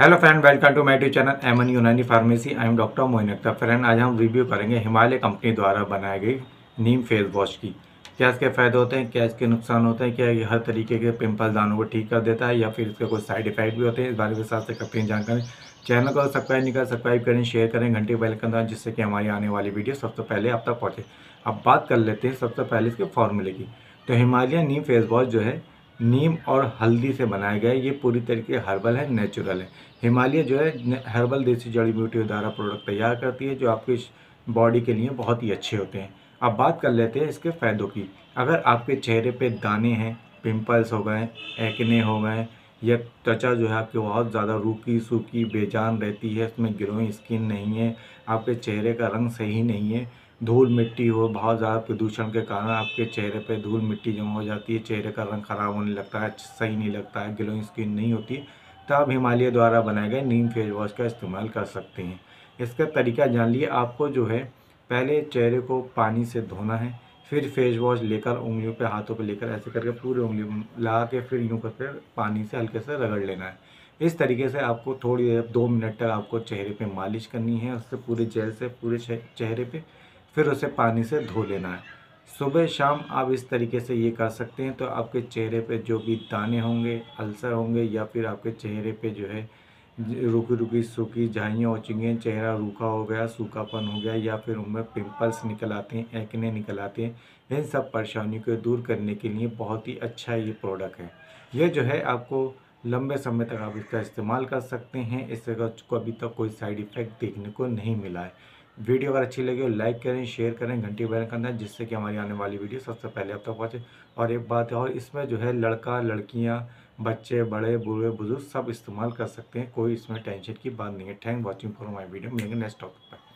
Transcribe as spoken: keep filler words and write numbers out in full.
Hello friend, welcome to my YouTube channel Eman Unani pharmacy. I am doctor Moin Akhtar. Friend, आज हम review करेंगे Himalaya company द्वारा बनाई गई नीम फेस वॉश की। क्या इसके फ़ायदे होते हैं, क्या इसके नुकसान होते हैं, क्या ये हर तरीके के पिंपल दानों को ठीक कर देता है या फिर इसके कुछ साइड इफेक्ट भी होते हैं, इस बारे में साथ से करते हैं जानकारी। चैनल को सब्सक्राइब नहीं कर सब्सक्राइब करें, शेयर करें, घंटे बेल आइकन दबाएं, जिससे कि हमारी आने वाली वीडियो सबसे पहले आप तक पहुँचे। अब बात कर लेते हैं सबसे पहले इसके फॉर्मूले की। तो हिमालय नीम फेस वॉश जो है नीम और हल्दी से बनाया गया है। ये पूरी तरीके हर्बल है, नेचुरल है। हिमालय जो है हर्बल देसी जड़ी बूटियों द्वारा प्रोडक्ट तैयार करती है, जो आपकी बॉडी के लिए बहुत ही अच्छे होते हैं। अब बात कर लेते हैं इसके फ़ायदों की। अगर आपके चेहरे पे दाने हैं, पिंपल्स हो गए, एक्ने हो गए, या त्वचा जो है आपकी बहुत ज़्यादा रूखी सूखी बेजान रहती है, इसमें ग्लोइंग स्किन नहीं है, आपके चेहरे का रंग सही नहीं है, धूल मिट्टी हो, बहुत ज़्यादा प्रदूषण के कारण आपके चेहरे पे धूल मिट्टी जमा हो जाती है, चेहरे का रंग ख़राब होने लगता है, सही नहीं लगता है, ग्लोइंग स्किन नहीं होती, तो आप हिमालय द्वारा बनाए गए नीम फेस वॉश का इस्तेमाल कर सकते हैं। इसका तरीका जान लिए। आपको जो है पहले चेहरे को पानी से धोना है, फिर फेस वॉश लेकर उंगलियों पे हाथों पे लेकर ऐसे करके पूरी उंगली लगा के फिर यूँ करके पानी से हल्के से रगड़ लेना है। इस तरीके से आपको थोड़ी देर दो मिनट तक आपको चेहरे पे मालिश करनी है, उससे पूरे जेल से पूरे चेहरे पे, फिर उसे पानी से धो लेना है। सुबह शाम आप इस तरीके से ये कर सकते हैं, तो आपके चेहरे पे जो भी दाने होंगे, अल्सर होंगे, या फिर आपके चेहरे पे जो है रुकी रुकी सूखी झाइयाँ हो चुकी हैं, चेहरा रूखा हो गया, सूखापन हो गया, या फिर उनमें पिंपल्स निकल आते हैं, एक्ने निकल आते हैं, इन सब परेशानियों को दूर करने के लिए बहुत ही अच्छा ये प्रोडक्ट है। ये जो है आपको लंबे समय तक आप इसका इस्तेमाल कर सकते हैं। इससे को अभी तक कोई साइड इफ़ेक्ट देखने को नहीं मिला है। वीडियो अगर अच्छी लगी हो लाइक करें, शेयर करें, घंटी बेल करना है, जिससे कि हमारी आने वाली वीडियो सबसे पहले आप तक पहुँचे। और एक बात और, इसमें जो है लड़का लड़कियां, बच्चे, बड़े, बूढ़े, बुजुर्ग सब इस्तेमाल कर सकते हैं। कोई इसमें टेंशन की बात नहीं है। Thank watching for my video. मिलेंगे नेक्स्ट टॉपिक पर।